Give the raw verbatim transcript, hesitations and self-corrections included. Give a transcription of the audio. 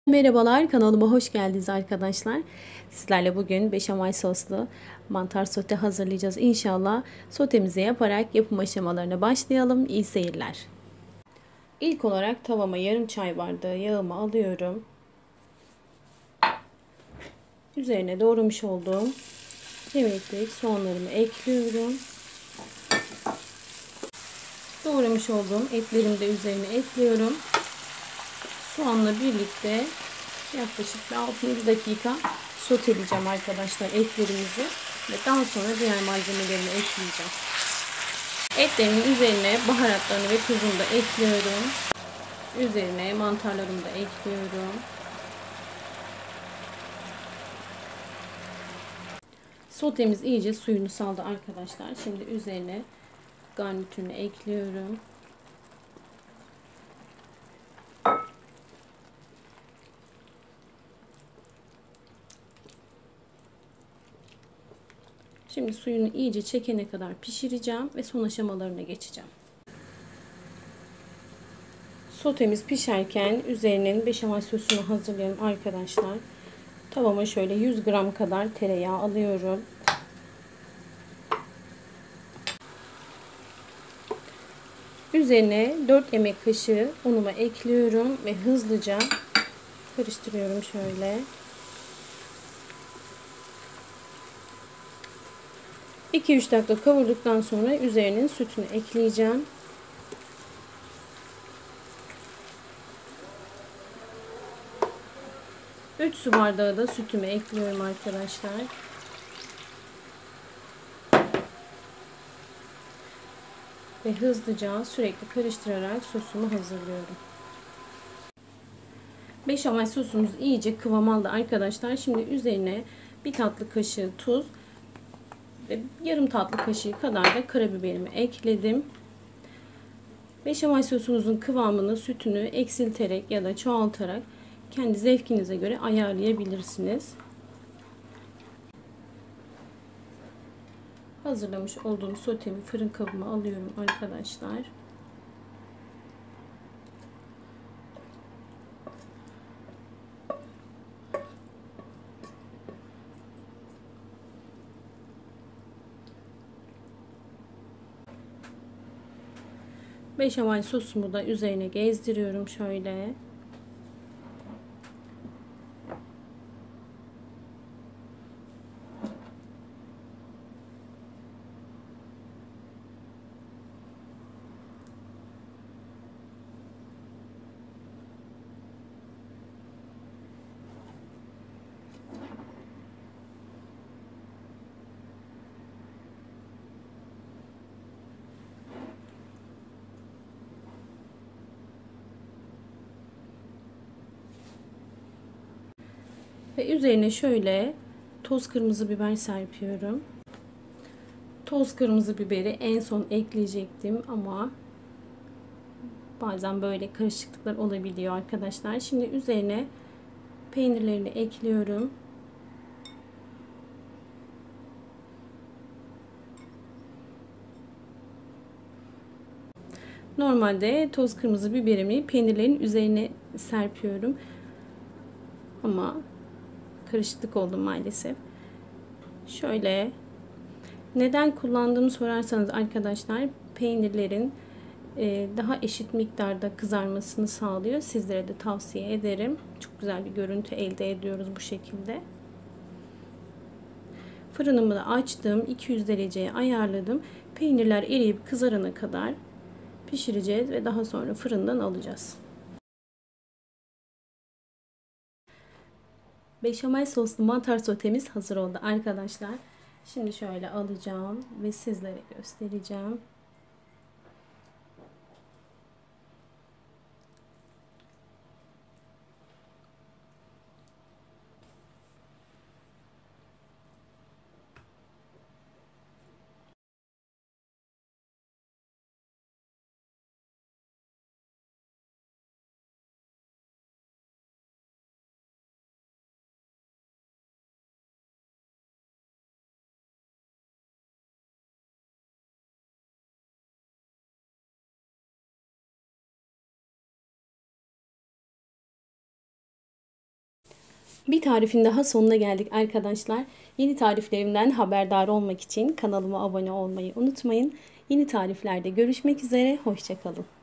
Merhabalar, kanalıma hoş geldiniz arkadaşlar. Sizlerle bugün beşamel soslu mantar sote hazırlayacağız. İnşallah sotemizi yaparak yapım aşamalarına başlayalım. İyi seyirler. İlk olarak tavama yarım çay bardağı yağımı alıyorum. Üzerine doğramış olduğum yemeklik soğanlarımı ekliyorum. Doğramış olduğum etlerimi de üzerine ekliyorum. Soğanla birlikte yaklaşık altı yedi dakika soteleyeceğim arkadaşlar etlerimizi ve daha sonra diğer malzemelerimi ekleyeceğim. Etlerimin üzerine baharatlarını ve tuzunu da ekliyorum. Üzerine mantarlarımı da ekliyorum. Sotemiz iyice suyunu saldı arkadaşlar. Şimdi üzerine garnitürünü ekliyorum. Şimdi suyunu iyice çekene kadar pişireceğim ve son aşamalarına geçeceğim. Sotemiz pişerken üzerinin beşamel sosunu hazırlayalım arkadaşlar. Tavama şöyle yüz gram kadar tereyağı alıyorum. Üzerine dört yemek kaşığı unumu ekliyorum ve hızlıca karıştırıyorum şöyle. iki üç dakika kavurduktan sonra üzerinin sütünü ekleyeceğim. üç su bardağı da sütümü ekliyorum arkadaşlar. Ve hızlıca sürekli karıştırarak sosumu hazırlıyorum. Beşamel sosumuz iyice kıvam aldı arkadaşlar. Şimdi üzerine bir tatlı kaşığı tuz ve yarım tatlı kaşığı kadar da karabiberimi ekledim. Beşamel sosunuzun kıvamını, sütünü eksilterek ya da çoğaltarak kendi zevkinize göre ayarlayabilirsiniz. Hazırlamış olduğum sotemi fırın kabıma alıyorum arkadaşlar. Beşamel sosumu da üzerine gezdiriyorum şöyle. Ve üzerine şöyle toz kırmızı biber serpiyorum. Toz kırmızı biberi en son ekleyecektim ama bazen böyle karışıklıklar olabiliyor arkadaşlar. Şimdi üzerine peynirlerini ekliyorum. Normalde toz kırmızı biberimi peynirlerin üzerine serpiyorum. Ama karışıklık oldu maalesef. Şöyle, neden kullandığımı sorarsanız arkadaşlar, peynirlerin daha eşit miktarda kızarmasını sağlıyor. Sizlere de tavsiye ederim. Çok güzel bir görüntü elde ediyoruz bu şekilde. Fırınımı da açtım. iki yüz dereceye ayarladım. Peynirler eriyip kızarana kadar pişireceğiz ve daha sonra fırından alacağız. Beşamel soslu mantar sotemiz hazır oldu arkadaşlar. Şimdi şöyle alacağım ve sizlere göstereceğim. Bir tarifin daha sonuna geldik arkadaşlar. Yeni tariflerimden haberdar olmak için kanalıma abone olmayı unutmayın. Yeni tariflerde görüşmek üzere. Hoşça kalın.